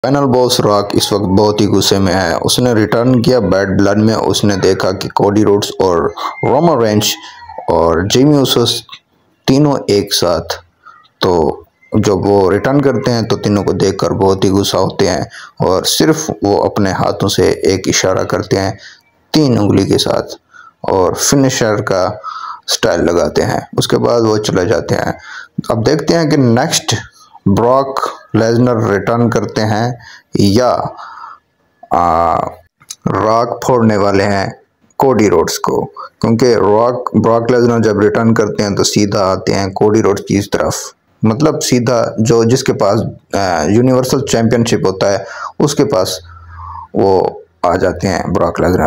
Final boss rock इस वक्त बहुत ही गुस्से में है। उसने रिटर्न किया बैड ब्लड में। उसने देखा कि कोडी रोड्स और रोमन रेंज और जिमी ऊसोस तीनों एक साथ, तो जब वो रिटर्न करते हैं तो तीनों को देखकर बहुत ही गुस्सा होते हैं और सिर्फ वो अपने हाथों से एक इशारा करते हैं 3 उंगली के साथ और फिनिशर का स्टाइल लगाते हैं। उसके बाद वो चले जाते हैं। अब देखते हैं कि नेक्स्ट ब्रॉक लेसनर रिटर्न करते हैं या रॉक फोड़ने वाले हैं कोडी रोड्स को, क्योंकि ब्रॉक लेसनर जब रिटर्न करते हैं तो सीधा आते हैं कोडी रोड्स की तरफ, मतलब सीधा जो जिसके पास यूनिवर्सल चैंपियनशिप होता है उसके पास वो आ जाते हैं ब्रॉक लेसनर।